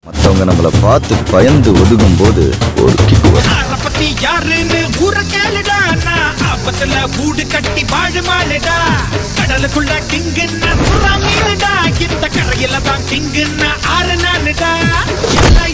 மத்தவங்க நம்மள பார்த்து பயந்து ஒதுங்கும் போது ஒரு கிக்கு பத்தி யாருன்னு ஊர கேளுடா, நான் ஆபத்துல கூடு கட்டி வாழு மாளுடா. கடலுக்குள்ள கிங்குன்னா சுறா மீனுடா, இந்த கரையில தான் கிங்குன்னா ஆறு நாளுடா.